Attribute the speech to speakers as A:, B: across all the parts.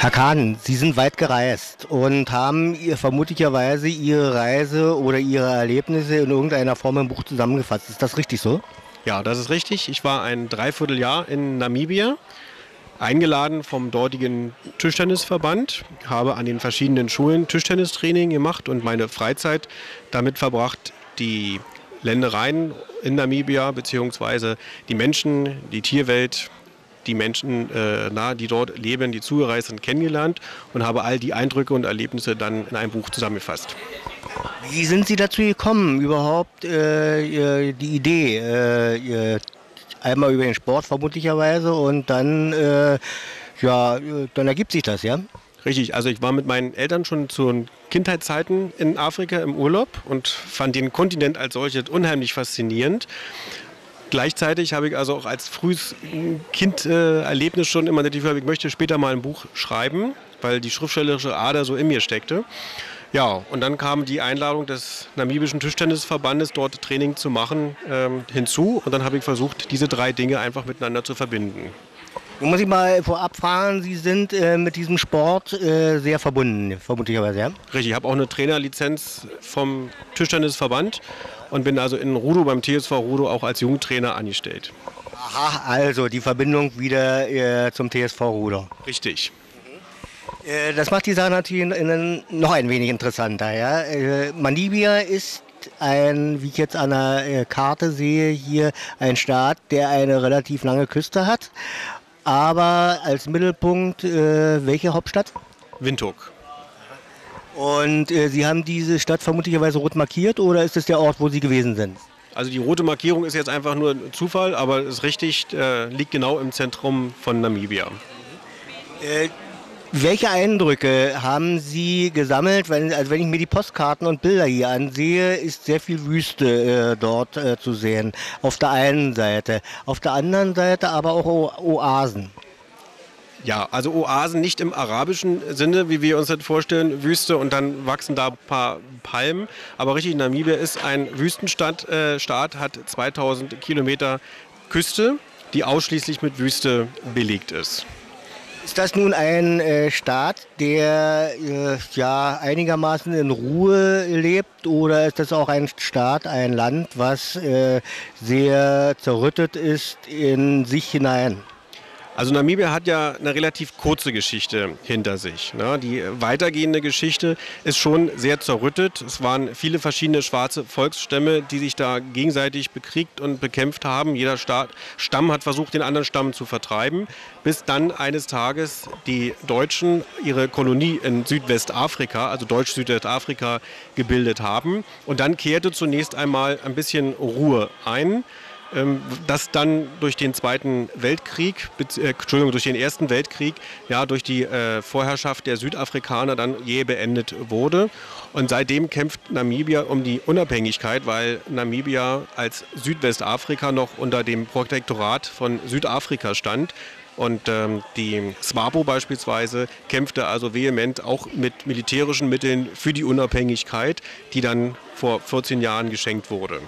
A: Herr Kahn, Sie sind weit gereist und haben vermutlicherweise Ihre Reise oder Ihre Erlebnisse in irgendeiner Form im Buch zusammengefasst. Ist das richtig so?
B: Ja, das ist richtig. Ich war ein Dreivierteljahr in Namibia, eingeladen vom dortigen Tischtennisverband, habe an den verschiedenen Schulen Tischtennistraining gemacht und meine Freizeit damit verbracht, die Ländereien in Namibia bzw. die Menschen, die Tierwelt, die Menschen, die dort leben, die zugereist sind, kennengelernt und habe all die Eindrücke und Erlebnisse dann in einem Buch zusammengefasst.
A: Wie sind Sie dazu gekommen, überhaupt die Idee, einmal über den Sport vermutlicherweise und dann, dann ergibt sich das, ja?
B: Richtig, also ich war mit meinen Eltern schon zu Kindheitszeiten in Afrika im Urlaub und fand den Kontinent als solches unheimlich faszinierend. Gleichzeitig habe ich also auch als frühes Kind-Erlebnis schon immer das Gefühl, ich möchte später mal ein Buch schreiben, weil die schriftstellerische Ader so in mir steckte. Ja, und dann kam die Einladung des namibischen Tischtennisverbandes, dort Training zu machen, hinzu. Und dann habe ich versucht, diese drei Dinge einfach miteinander zu verbinden.
A: Nun muss ich mal vorab fragen, Sie sind mit diesem Sport sehr verbunden, vermutlicherweise, ja?
B: Richtig, ich habe auch eine Trainerlizenz vom Tischtennisverband und bin also in Rudo beim TSV Rudo auch als Jugendtrainer angestellt.
A: Aha, also die Verbindung wieder zum TSV Ruder.
B: Richtig.
A: Das macht die Sache natürlich noch ein wenig interessanter. Ja? Namibia ist wie ich jetzt an der Karte sehe, hier ein Staat, der eine relativ lange Küste hat. Aber als Mittelpunkt, welche Hauptstadt?
B: Windhoek.
A: Und Sie haben diese Stadt vermutlicherweise rot markiert oder ist es der Ort, wo Sie gewesen sind?
B: Also die rote Markierung ist jetzt einfach nur Zufall, aber es ist richtig, liegt genau im Zentrum von Namibia.
A: Welche Eindrücke haben Sie gesammelt? Wenn ich mir die Postkarten und Bilder hier ansehe, ist sehr viel Wüste dort zu sehen. Auf der einen Seite. Auf der anderen Seite aber auch Oasen.
B: Ja, also Oasen nicht im arabischen Sinne, wie wir uns das vorstellen, Wüste und dann wachsen da ein paar Palmen. Aber richtig, Namibia ist ein Wüstenstaat, hat 2000 Kilometer Küste, die ausschließlich mit Wüste belegt ist.
A: Ist das nun ein Staat, der einigermaßen in Ruhe lebt oder ist das auch ein Staat, ein Land, was sehr zerrüttet ist in sich hinein?
B: Also Namibia hat ja eine relativ kurze Geschichte hinter sich. Ne? Die weitergehende Geschichte ist schon sehr zerrüttet. Es waren viele verschiedene schwarze Volksstämme, die sich da gegenseitig bekriegt und bekämpft haben. Jeder Stamm hat versucht, den anderen Stamm zu vertreiben, bis dann eines Tages die Deutschen ihre Kolonie in Südwestafrika, also Deutsch-Südwestafrika, gebildet haben. Und dann kehrte zunächst einmal ein bisschen Ruhe ein. Das dann durch den Zweiten Weltkrieg, durch den Ersten Weltkrieg, ja, durch die Vorherrschaft der Südafrikaner dann jäh beendet wurde. Und seitdem kämpft Namibia um die Unabhängigkeit, weil Namibia als Südwestafrika noch unter dem Protektorat von Südafrika stand. Und die SWAPO beispielsweise kämpfte also vehement auch mit militärischen Mitteln für die Unabhängigkeit, die dann vor 14 Jahren geschenkt wurde.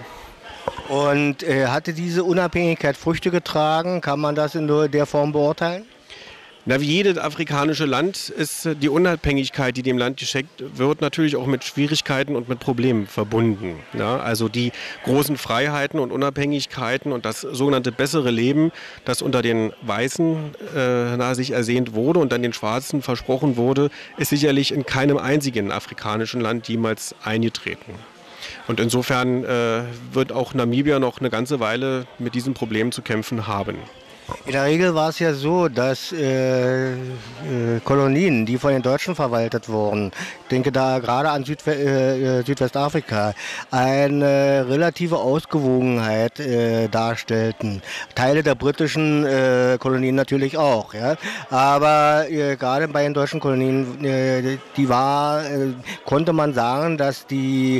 A: Und hatte diese Unabhängigkeit Früchte getragen? Kann man das in der Form beurteilen?
B: Na, wie jedes afrikanische Land ist die Unabhängigkeit, die dem Land geschenkt wird, natürlich auch mit Schwierigkeiten und mit Problemen verbunden. Ja, also die großen Freiheiten und Unabhängigkeiten und das sogenannte bessere Leben, das unter den Weißen sich ersehnt wurde und dann den Schwarzen versprochen wurde, ist sicherlich in keinem einzigen afrikanischen Land jemals eingetreten. Und insofern wird auch Namibia noch eine ganze Weile mit diesem Problem zu kämpfen haben.
A: In der Regel war es ja so, dass Kolonien, die von den Deutschen verwaltet wurden, ich denke da gerade an Südwestafrika, eine relative Ausgewogenheit darstellten. Teile der britischen Kolonien natürlich auch. Ja? Aber gerade bei den deutschen Kolonien, konnte man sagen, dass die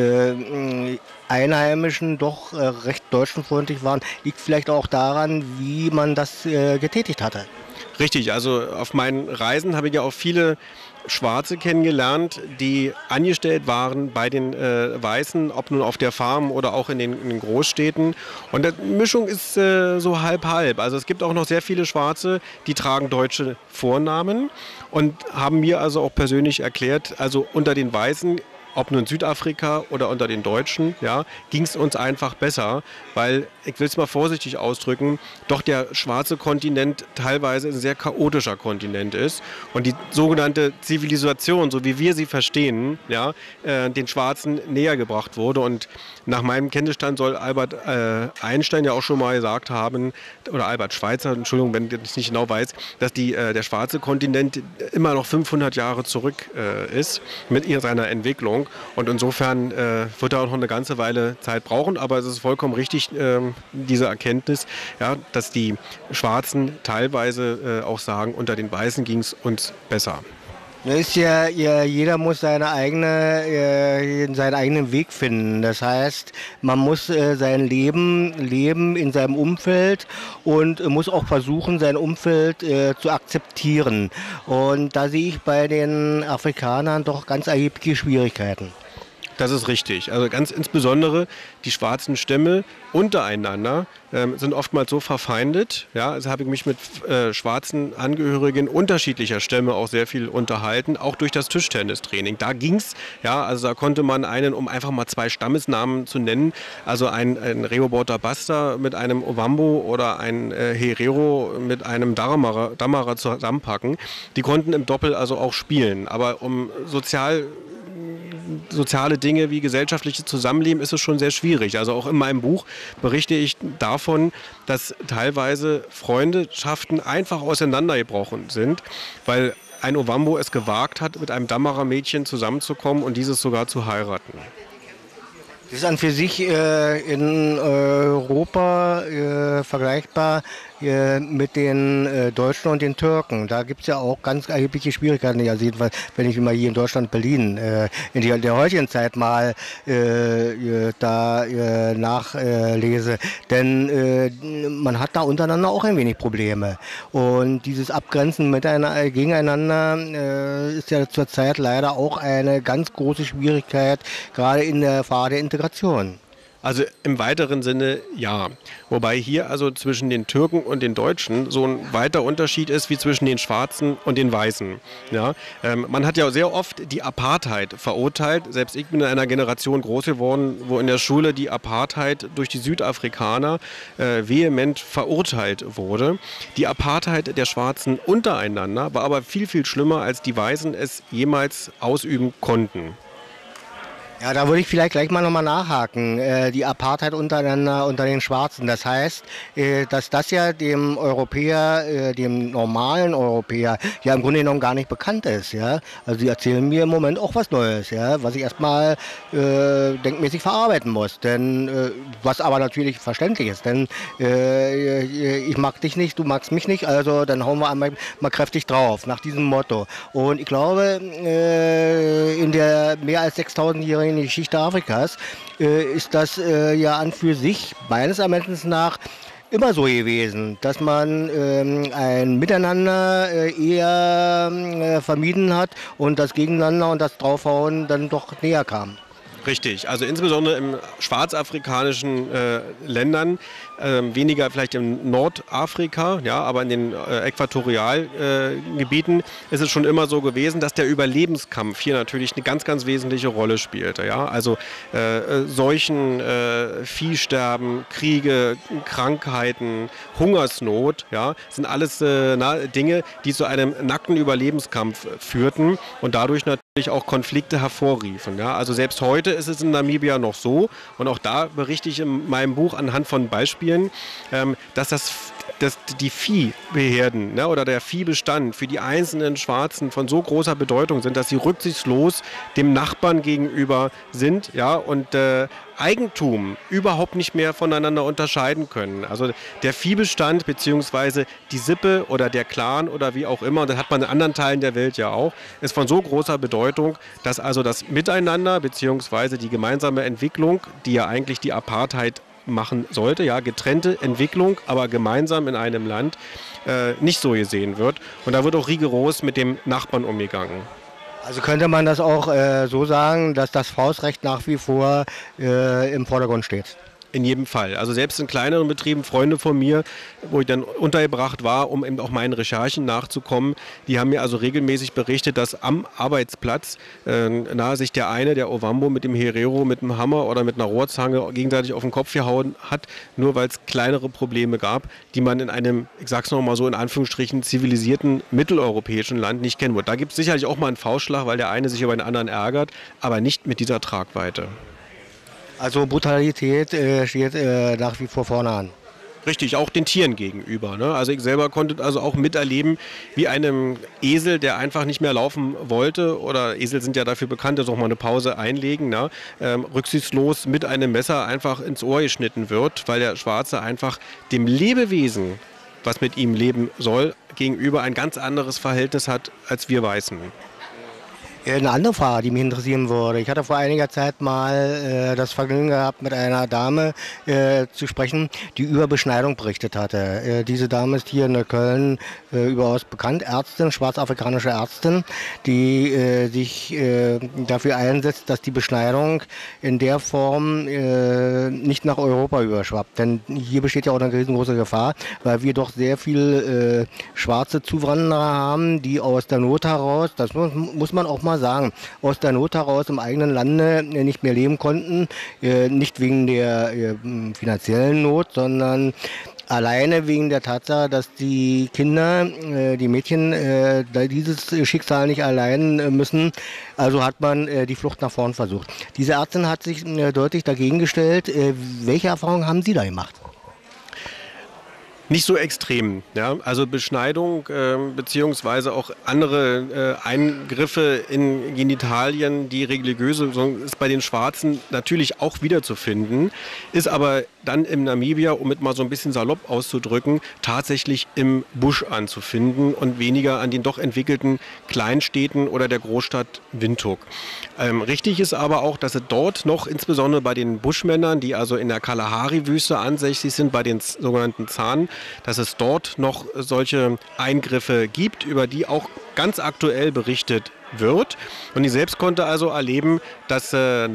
A: Einheimischen doch recht deutschenfreundlich waren, liegt vielleicht auch daran, wie man das getätigt hatte.
B: Richtig, also auf meinen Reisen habe ich ja auch viele Schwarze kennengelernt, die angestellt waren bei den Weißen, ob nun auf der Farm oder auch in den Großstädten. Und die Mischung ist so halb-halb. Also es gibt auch noch sehr viele Schwarze, die tragen deutsche Vornamen und haben mir also auch persönlich erklärt, also unter den Weißen, ob nun in Südafrika oder unter den Deutschen, ja, ging es uns einfach besser, weil, ich will es mal vorsichtig ausdrücken, doch der schwarze Kontinent teilweise ein sehr chaotischer Kontinent ist und die sogenannte Zivilisation, so wie wir sie verstehen, ja, den Schwarzen näher gebracht wurde. Und nach meinem Kenntnisstand soll Albert Einstein ja auch schon mal gesagt haben, oder Albert Schweitzer, Entschuldigung, wenn ich es nicht genau weiß, dass der schwarze Kontinent immer noch 500 Jahre zurück ist mit seiner Entwicklung. Und insofern wird er auch noch eine ganze Weile Zeit brauchen, aber es ist vollkommen richtig, diese Erkenntnis, ja, dass die Schwarzen teilweise auch sagen, unter den Weißen ging es uns besser.
A: Jeder muss seinen eigenen Weg finden. Das heißt, man muss sein Leben leben in seinem Umfeld und muss auch versuchen, sein Umfeld zu akzeptieren. Und da sehe ich bei den Afrikanern doch ganz erhebliche Schwierigkeiten.
B: Das ist richtig. Also ganz insbesondere die schwarzen Stämme untereinander sind oftmals so verfeindet. Ja, also habe ich mich mit schwarzen Angehörigen unterschiedlicher Stämme auch sehr viel unterhalten, auch durch das Tischtennistraining. Da ging's, ja, also da konnte man einen, um einfach mal 2 Stammesnamen zu nennen, also ein Rehoboth Basta mit einem Ovambo oder ein Herero mit einem Damara zusammenpacken. Die konnten im Doppel also auch spielen. Aber um soziale Dinge wie gesellschaftliches Zusammenleben ist es schon sehr schwierig. Also auch in meinem Buch berichte ich davon, dass teilweise Freundschaften einfach auseinandergebrochen sind, weil ein Ovambo es gewagt hat, mit einem Damara-Mädchen zusammenzukommen und dieses sogar zu heiraten.
A: Das ist an für sich in Europa vergleichbar mit den Deutschen und den Türken. Da gibt es ja auch ganz erhebliche Schwierigkeiten. Also jedenfalls, wenn ich mal hier in Deutschland, Berlin, in der heutigen Zeit mal nachlese. Denn man hat da untereinander auch ein wenig Probleme. Und dieses Abgrenzen gegeneinander ist ja zurzeit leider auch eine ganz große Schwierigkeit, gerade in der Phase der Integration.
B: Also im weiteren Sinne ja. Wobei hier also zwischen den Türken und den Deutschen so ein weiter Unterschied ist wie zwischen den Schwarzen und den Weißen. Ja? Man hat ja sehr oft die Apartheid verurteilt. Selbst ich bin in einer Generation groß geworden, wo in der Schule die Apartheid durch die Südafrikaner vehement verurteilt wurde. Die Apartheid der Schwarzen untereinander war aber viel, viel schlimmer, als die Weißen es jemals ausüben konnten.
A: Ja, da würde ich vielleicht gleich mal nochmal nachhaken. Die Apartheid untereinander, unter den Schwarzen. Das heißt, dass das ja dem Europäer, dem normalen Europäer, ja im Grunde genommen gar nicht bekannt ist. Ja? Also sie erzählen mir im Moment auch was Neues, ja? Was ich erstmal denkmäßig verarbeiten muss. Denn was aber natürlich verständlich ist. Denn ich mag dich nicht, du magst mich nicht, also dann hauen wir einmal mal kräftig drauf, nach diesem Motto. Und ich glaube, in der mehr als 6000-jährigen Geschichte Afrikas ist das ja an für sich meines Ermessens nach immer so gewesen, dass man ein Miteinander eher vermieden hat und das Gegeneinander und das Draufhauen dann doch näher kam.
B: Richtig, also insbesondere im schwarzafrikanischen Ländern, weniger vielleicht in Nordafrika, ja, aber in den Äquatorialgebieten ist es schon immer so gewesen, dass der Überlebenskampf hier natürlich eine ganz, ganz wesentliche Rolle spielte. Ja? Also Seuchen, Viehsterben, Kriege, Krankheiten, Hungersnot, ja, sind alles Dinge, die zu einem nackten Überlebenskampf führten und dadurch natürlich auch Konflikte hervorriefen. Ja? Also selbst heute ist es in Namibia noch so, und auch da berichte ich in meinem Buch anhand von Beispielen, dass die Viehbeherden, ne, oder der Viehbestand für die einzelnen Schwarzen von so großer Bedeutung sind, dass sie rücksichtslos dem Nachbarn gegenüber sind, ja, und Eigentum überhaupt nicht mehr voneinander unterscheiden können. Also der Viehbestand bzw. die Sippe oder der Clan oder wie auch immer, das hat man in anderen Teilen der Welt ja auch, ist von so großer Bedeutung, dass also das Miteinander bzw. die gemeinsame Entwicklung, die ja eigentlich die Apartheid machen sollte, ja, getrennte Entwicklung, aber gemeinsam in einem Land, nicht so gesehen wird. Und da wird auch rigoros mit dem Nachbarn umgegangen.
A: Also könnte man das auch so sagen, dass das Faustrecht nach wie vor im Vordergrund steht?
B: In jedem Fall. Also selbst in kleineren Betrieben, Freunde von mir, wo ich dann untergebracht war, um eben auch meinen Recherchen nachzukommen, die haben mir also regelmäßig berichtet, dass am Arbeitsplatz sich der eine, der Ovambo mit dem Herero, mit dem Hammer oder mit einer Rohrzange gegenseitig auf den Kopf gehauen hat, nur weil es kleinere Probleme gab, die man in einem, ich sag's nochmal so in Anführungsstrichen, zivilisierten mitteleuropäischen Land nicht kennen wird. Da gibt es sicherlich auch mal einen Faustschlag, weil der eine sich über den anderen ärgert, aber nicht mit dieser Tragweite.
A: Also Brutalität steht nach wie vor vorne an.
B: Richtig, auch den Tieren gegenüber. Ne? Also ich selber konnte also auch miterleben, wie einem Esel, der einfach nicht mehr laufen wollte, oder Esel sind ja dafür bekannt, dass auch mal eine Pause einlegen, ne? Rücksichtslos mit einem Messer einfach ins Ohr geschnitten wird, weil der Schwarze einfach dem Lebewesen, was mit ihm leben soll, gegenüber ein ganz anderes Verhältnis hat als wir Weißen.
A: Eine andere Frage, die mich interessieren würde. Ich hatte vor einiger Zeit mal das Vergnügen gehabt, mit einer Dame zu sprechen, die über Beschneidung berichtet hatte. Diese Dame ist hier in Köln überaus bekannt, Ärztin, schwarzafrikanische Ärztin, die sich dafür einsetzt, dass die Beschneidung in der Form nicht nach Europa überschwappt. Denn hier besteht ja auch eine riesengroße Gefahr, weil wir doch sehr viel schwarze Zuwanderer haben, die aus der Not heraus, das muss man auch mal sagen, aus der Not heraus im eigenen Lande nicht mehr leben konnten, nicht wegen der finanziellen Not, sondern alleine wegen der Tatsache, dass die Kinder, die Mädchen, dieses Schicksal nicht allein müssen. Also hat man die Flucht nach vorn versucht. Diese Ärztin hat sich deutlich dagegen gestellt. Welche Erfahrungen haben Sie da gemacht?
B: Nicht so extrem. Ja? Also Beschneidung beziehungsweise auch andere Eingriffe in Genitalien, die religiöse, ist bei den Schwarzen natürlich auch wiederzufinden, ist aber dann im Namibia, um es mal so ein bisschen salopp auszudrücken, tatsächlich im Busch anzufinden und weniger an den doch entwickelten Kleinstädten oder der Großstadt Windhoek. Richtig ist aber auch, dass es dort noch, insbesondere bei den Buschmännern, die also in der Kalahari-Wüste ansässig sind, bei den sogenannten Zahn, dass es dort noch solche Eingriffe gibt, über die auch ganz aktuell berichtet wird. Und ich selbst konnte also erleben, dass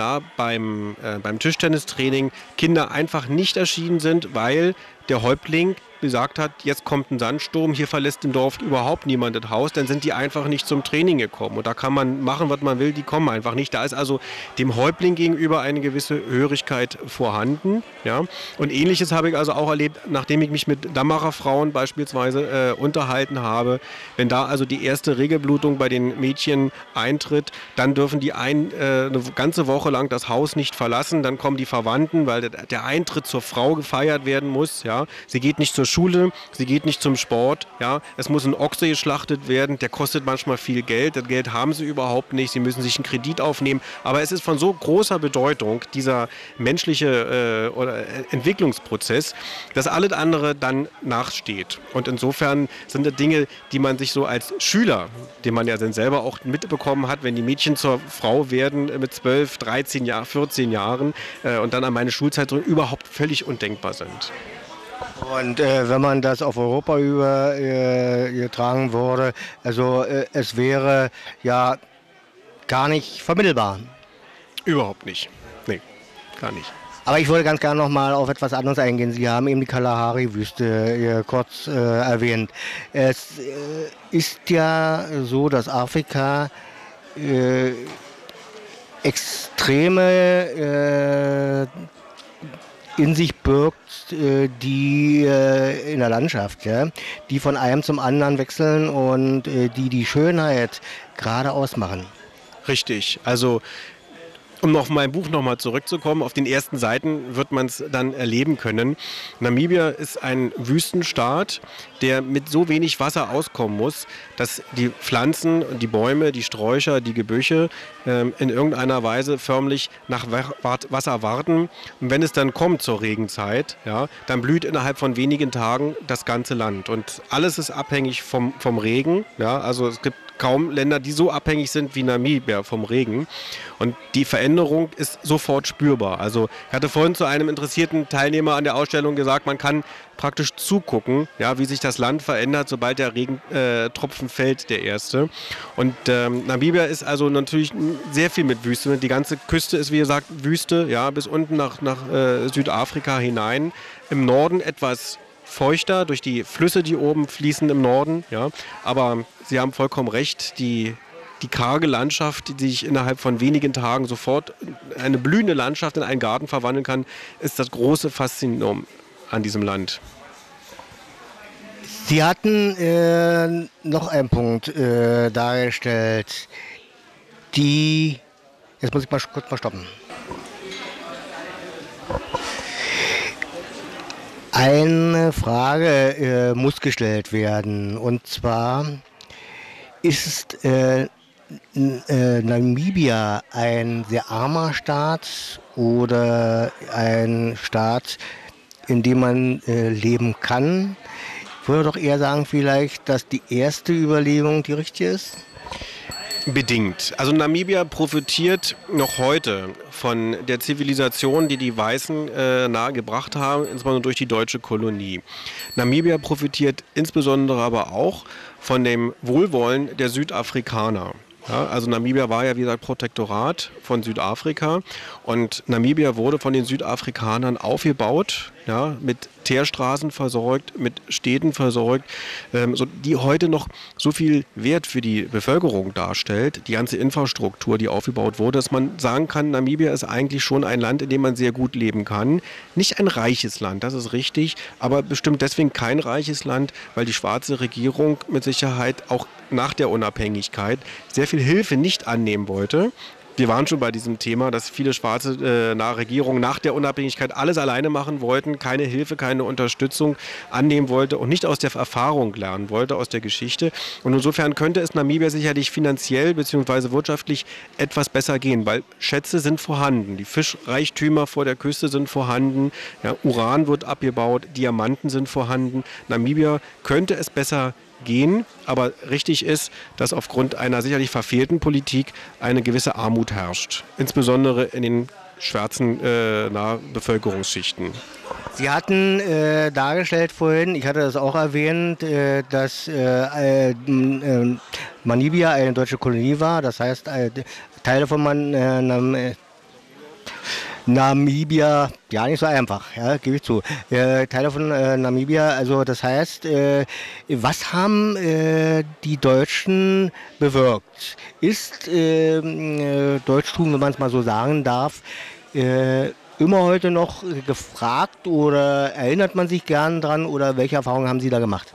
B: beim Tischtennistraining Kinder einfach nicht erschienen sind, weil der Häuptling gesagt hat, jetzt kommt ein Sandsturm, hier verlässt im Dorf überhaupt niemand das Haus, dann sind die einfach nicht zum Training gekommen. Und da kann man machen, was man will, die kommen einfach nicht. Da ist also dem Häuptling gegenüber eine gewisse Hörigkeit vorhanden. Ja? Und Ähnliches habe ich also auch erlebt, nachdem ich mich mit Dammerer Frauen beispielsweise unterhalten habe. Wenn da also die erste Regelblutung bei den Mädchen eintritt, dann dürfen die eine ganze Woche lang das Haus nicht verlassen. Dann kommen die Verwandten, weil der Eintritt zur Frau gefeiert werden muss. Ja? Sie geht nicht zur Schule, sie geht nicht zum Sport, ja, es muss ein Ochse geschlachtet werden, der kostet manchmal viel Geld, das Geld haben sie überhaupt nicht, sie müssen sich einen Kredit aufnehmen, aber es ist von so großer Bedeutung, dieser menschliche Entwicklungsprozess, dass alles andere dann nachsteht. Und insofern sind das Dinge, die man sich so als Schüler, den man ja dann selber auch mitbekommen hat, wenn die Mädchen zur Frau werden mit 12, 13 Jahren, 14 Jahren und dann an meine Schulzeit so überhaupt völlig undenkbar sind.
A: Und wenn man das auf Europa übertragen würde, also es wäre ja gar nicht vermittelbar.
B: Überhaupt nicht. Nee, gar nicht.
A: Aber ich wollte ganz gerne noch mal auf etwas anderes eingehen. Sie haben eben die Kalahari-Wüste kurz erwähnt. Es ist ja so, dass Afrika extreme in sich birgt, die in der Landschaft, ja, die von einem zum anderen wechseln und die Schönheit gerade ausmachen.
B: Richtig, also um auf mein Buch nochmal zurückzukommen, auf den ersten Seiten wird man es dann erleben können. Namibia ist ein Wüstenstaat, der mit so wenig Wasser auskommen muss, dass die Pflanzen, die Bäume, die Sträucher, die Gebüsche in irgendeiner Weise förmlich nach Wasser warten. Und wenn es dann kommt zur Regenzeit, ja, dann blüht innerhalb von wenigen Tagen das ganze Land. Und alles ist abhängig vom Regen. Ja, also es gibt kaum Länder, die so abhängig sind wie Namibia vom Regen. Und die Veränderung ist sofort spürbar. Also ich hatte vorhin zu einem interessierten Teilnehmer an der Ausstellung gesagt, man kann praktisch zugucken, ja, wie sich das Land verändert, sobald der Regentropfen fällt, der erste. Und Namibia ist also natürlich sehr viel mit Wüste. Die ganze Küste ist, wie gesagt, Wüste, ja, bis unten nach Südafrika hinein. Im Norden etwas feuchter durch die Flüsse, die oben fließen im Norden. Ja. Aber Sie haben vollkommen recht, die karge Landschaft, die sich innerhalb von wenigen Tagen sofort eine blühende Landschaft in einen Garten verwandeln kann, ist das große Faszinum an diesem Land.
A: Sie hatten noch einen Punkt dargestellt, jetzt muss ich kurz mal stoppen. Eine Frage muss gestellt werden, und zwar ist Namibia ein sehr armer Staat oder ein Staat, in dem man leben kann? Ich würde doch eher sagen vielleicht, dass die erste Überlegung die richtige ist.
B: Bedingt. Also Namibia profitiert noch heute von der Zivilisation, die die Weißen nahegebracht haben, insbesondere durch die deutsche Kolonie. Namibia profitiert insbesondere aber auch von dem Wohlwollen der Südafrikaner. Ja, also Namibia war ja, wie gesagt, Protektorat von Südafrika, und Namibia wurde von den Südafrikanern aufgebaut, ja, mit Teerstraßen versorgt, mit Städten versorgt, die heute noch so viel Wert für die Bevölkerung darstellt, die ganze Infrastruktur, die aufgebaut wurde, dass man sagen kann, Namibia ist eigentlich schon ein Land, in dem man sehr gut leben kann. Nicht ein reiches Land, das ist richtig, aber bestimmt deswegen kein reiches Land, weil die schwarze Regierung mit Sicherheit auch nach der Unabhängigkeit sehr viel Hilfe nicht annehmen wollte. Wir waren schon bei diesem Thema, dass viele schwarze Regierungen nach der Unabhängigkeit alles alleine machen wollten, keine Hilfe, keine Unterstützung annehmen wollte und nicht aus der Erfahrung lernen wollte, aus der Geschichte. Und insofern könnte es Namibia sicherlich finanziell bzw. wirtschaftlich etwas besser gehen, weil Schätze sind vorhanden, die Fischreichtümer vor der Küste sind vorhanden, ja, Uran wird abgebaut, Diamanten sind vorhanden. Namibia könnte es besser gehen, aber richtig ist, dass aufgrund einer sicherlich verfehlten Politik eine gewisse Armut herrscht, insbesondere in den schwarzen Bevölkerungsschichten.
A: Sie hatten dargestellt vorhin, ich hatte das auch erwähnt, dass Namibia eine deutsche Kolonie war, das heißt Teile von Namibia, ja, nicht so einfach, ja, gebe ich zu. Teile von Namibia, also das heißt, was haben die Deutschen bewirkt? Ist Deutschtum, wenn man es mal so sagen darf, immer heute noch gefragt, oder erinnert man sich gern dran, oder welche Erfahrungen haben Sie da gemacht?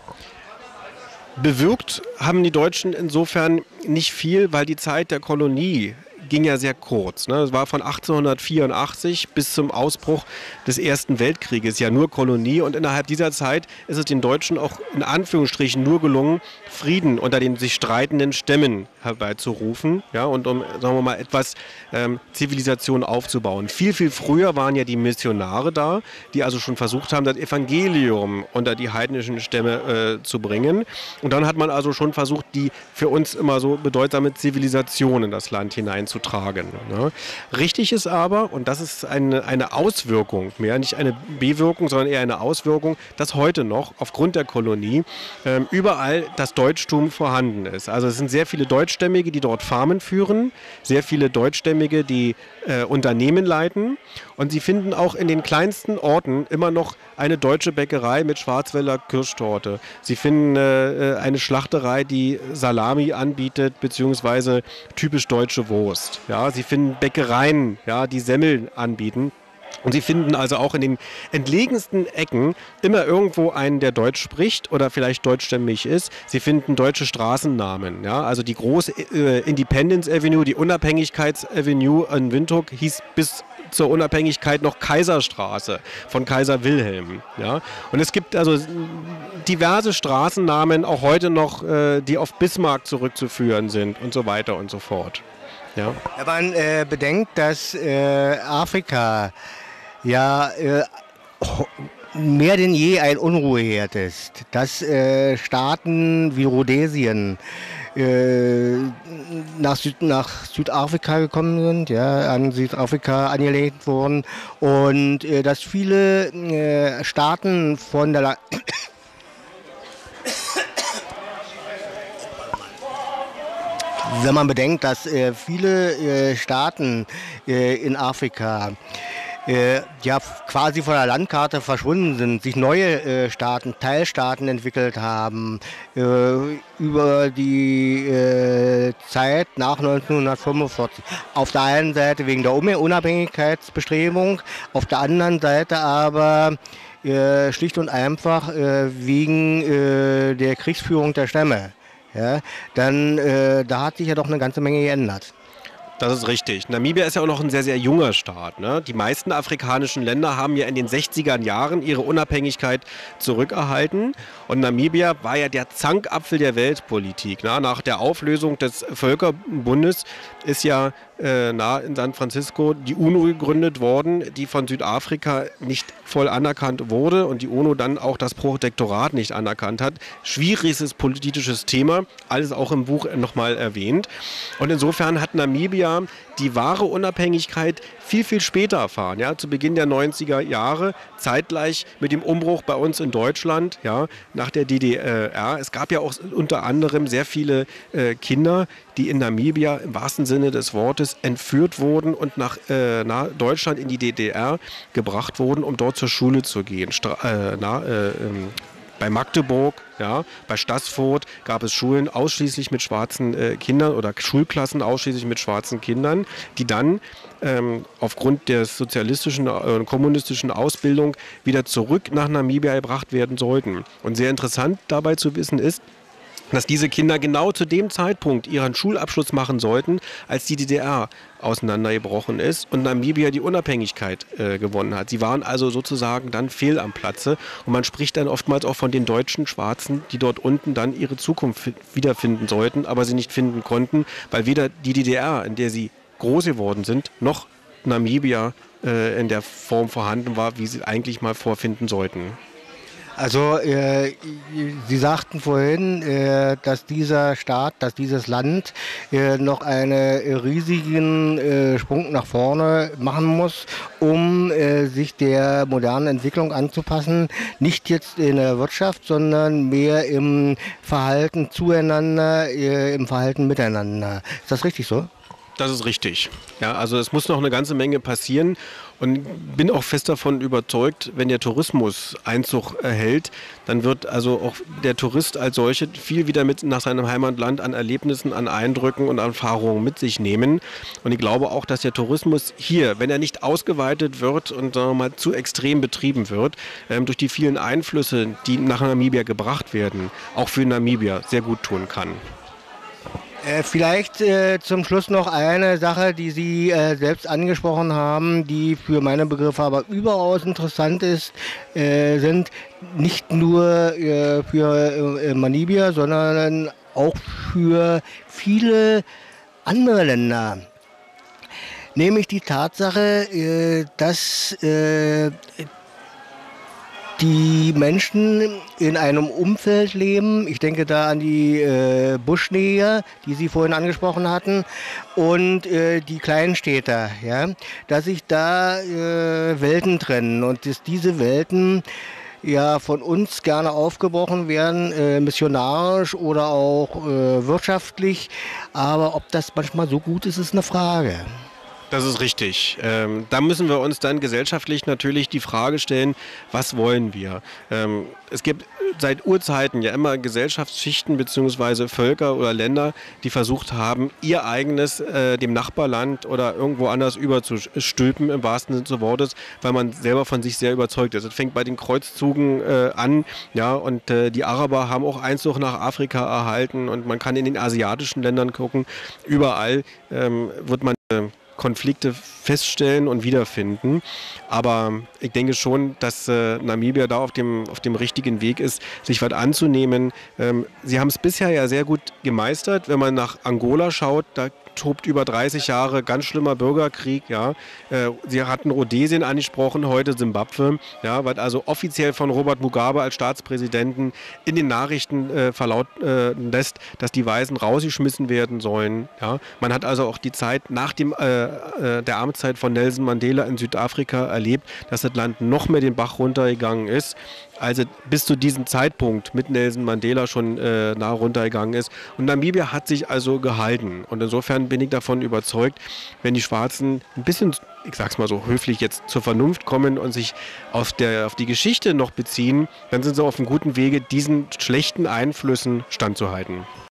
B: Bewirkt haben die Deutschen insofern nicht viel, weil die Zeit der Kolonie ging ja sehr kurz. Ne? Es war von 1884 bis zum Ausbruch des Ersten Weltkrieges ja nur Kolonie, und innerhalb dieser Zeit ist es den Deutschen auch in Anführungsstrichen nur gelungen, Frieden unter den sich streitenden Stämmen herbeizurufen, ja, und um, sagen wir mal, etwas Zivilisation aufzubauen. Viel, viel früher waren ja die Missionare da, die also schon versucht haben, das Evangelium unter die heidnischen Stämme zu bringen. Und dann hat man also schon versucht, die für uns immer so bedeutsame Zivilisation in das Land hineinzutragen. Ne? Richtig ist aber, und das ist eine Auswirkung, mehr nicht eine Bewirkung, sondern eher eine Auswirkung, dass heute noch aufgrund der Kolonie überall das Deutschtum vorhanden ist. Also es sind sehr viele Deutschstämmige, die dort Farmen führen, sehr viele Deutschstämmige, die Unternehmen leiten, und sie finden auch in den kleinsten Orten immer noch eine deutsche Bäckerei mit Schwarzwälder Kirschtorte. Sie finden eine Schlachterei, die Salami anbietet, beziehungsweise typisch deutsche Wurst. Ja, sie finden Bäckereien, ja, die Semmeln anbieten. Und Sie finden also auch in den entlegensten Ecken immer irgendwo einen, der Deutsch spricht oder vielleicht deutschstämmig ist. Sie finden deutsche Straßennamen. Ja? Also die große Independence Avenue, die Unabhängigkeits-Avenue in Windhoek hieß bis zur Unabhängigkeit noch Kaiserstraße von Kaiser Wilhelm. Ja? Und es gibt also diverse Straßennamen, auch heute noch, die auf Bismarck zurückzuführen sind und so weiter und so fort. Ja.
A: Wenn man bedenkt, dass Afrika ja mehr denn je ein Unruheherd ist, dass Staaten wie Rhodesien nach Südafrika gekommen sind, ja, an Südafrika angelegt wurden und dass viele Staaten von der wenn man bedenkt, dass viele Staaten in Afrika ja quasi von der Landkarte verschwunden sind, sich neue Staaten, Teilstaaten entwickelt haben über die Zeit nach 1945. Auf der einen Seite wegen der Unabhängigkeitsbestrebung, auf der anderen Seite aber schlicht und einfach wegen der Kriegsführung der Stämme. Ja, dann da hat sich ja doch eine ganze Menge geändert.
B: Das ist richtig. Namibia ist ja auch noch ein sehr, sehr junger Staat. Ne? Die meisten afrikanischen Länder haben ja in den 60er Jahren ihre Unabhängigkeit zurückerhalten. Und Namibia war ja der Zankapfel der Weltpolitik. Ne? Nach der Auflösung des Völkerbundes ist ja in San Francisco die UNO gegründet worden, die von Südafrika nicht voll anerkannt wurde und die UNO dann auch das Protektorat nicht anerkannt hat. Schwieriges politisches Thema, alles auch im Buch nochmal erwähnt. Und insofern hat Namibia die wahre Unabhängigkeit viel, viel später erfahren, ja, zu Beginn der 90er Jahre, zeitgleich mit dem Umbruch bei uns in Deutschland, ja, nach der DDR. Es gab ja auch unter anderem sehr viele Kinder, die in Namibia im wahrsten Sinne des Wortes entführt wurden und nach Deutschland in die DDR gebracht wurden, um dort zur Schule zu gehen. Bei Magdeburg, ja, bei Stassfurt gab es Schulen ausschließlich mit schwarzen Kindern oder Schulklassen ausschließlich mit schwarzen Kindern, die dann aufgrund der sozialistischen und kommunistischen Ausbildung wieder zurück nach Namibia gebracht werden sollten. Und sehr interessant dabei zu wissen ist, dass diese Kinder genau zu dem Zeitpunkt ihren Schulabschluss machen sollten, als die DDR auseinandergebrochen ist und Namibia die Unabhängigkeit gewonnen hat. Sie waren also sozusagen dann fehl am Platze und man spricht dann oftmals auch von den deutschen Schwarzen, die dort unten dann ihre Zukunft wiederfinden sollten, aber sie nicht finden konnten, weil weder die DDR, in der sie groß geworden sind, noch Namibia in der Form vorhanden war, wie sie eigentlich mal vorfinden sollten.
A: Also Sie sagten vorhin, dass dieser Staat, dass dieses Land noch einen riesigen Sprung nach vorne machen muss, um sich der modernen Entwicklung anzupassen. Nicht jetzt in der Wirtschaft, sondern mehr im Verhalten zueinander, im Verhalten miteinander. Ist das richtig so?
B: Das ist richtig. Ja, also es muss noch eine ganze Menge passieren und bin auch fest davon überzeugt, wenn der Tourismus Einzug erhält, dann wird also auch der Tourist als solche viel wieder mit nach seinem Heimatland an Erlebnissen, an Eindrücken und Erfahrungen mit sich nehmen. Und ich glaube auch, dass der Tourismus hier, wenn er nicht ausgeweitet wird und sagen wir mal, zu extrem betrieben wird, durch die vielen Einflüsse, die nach Namibia gebracht werden, auch für Namibia sehr gut tun kann.
A: Vielleicht zum Schluss noch eine Sache, die Sie selbst angesprochen haben, die für meine Begriffe aber überaus interessant sind nicht nur für Namibia, sondern auch für viele andere Länder. Nämlich die Tatsache, dass die Menschen in einem Umfeld leben, ich denke da an die Buschneger, die Sie vorhin angesprochen hatten, und die Kleinstädter, ja, dass sich da Welten trennen und dass diese Welten ja von uns gerne aufgebrochen werden, missionarisch oder auch wirtschaftlich, aber ob das manchmal so gut ist, ist eine Frage.
B: Das ist richtig. Da müssen wir uns dann gesellschaftlich natürlich die Frage stellen, was wollen wir? Es gibt seit Urzeiten ja immer Gesellschaftsschichten bzw. Völker oder Länder, die versucht haben, ihr eigenes dem Nachbarland oder irgendwo anders überzustülpen, im wahrsten Sinne des Wortes, weil man selber von sich sehr überzeugt ist. Das fängt bei den Kreuzzügen an, ja, und die Araber haben auch Einzug nach Afrika erhalten und man kann in den asiatischen Ländern gucken, überall wird man Konflikte feststellen und wiederfinden. Aber ich denke schon, dass Namibia da auf dem richtigen Weg ist, sich was anzunehmen. Sie haben es bisher ja sehr gut gemeistert. Wenn man nach Angola schaut, da tobt über 30 Jahre ganz schlimmer Bürgerkrieg. Ja. Sie hatten Rhodesien angesprochen, heute Simbabwe, ja, was also offiziell von Robert Mugabe als Staatspräsidenten in den Nachrichten verlauten lässt, dass die Weißen rausgeschmissen werden sollen. Ja. Man hat also auch die Zeit nach der Amtszeit von Nelson Mandela in Südafrika erlebt, dass das Land noch mehr den Bach runtergegangen ist, also bis zu diesem Zeitpunkt mit Nelson Mandela schon nah runtergegangen ist. Und Namibia hat sich also gehalten. Und insofern bin ich davon überzeugt, wenn die Schwarzen ein bisschen, ich sag's mal so höflich, jetzt zur Vernunft kommen und sich auf die Geschichte noch beziehen, dann sind sie auf einem guten Wege, diesen schlechten Einflüssen standzuhalten.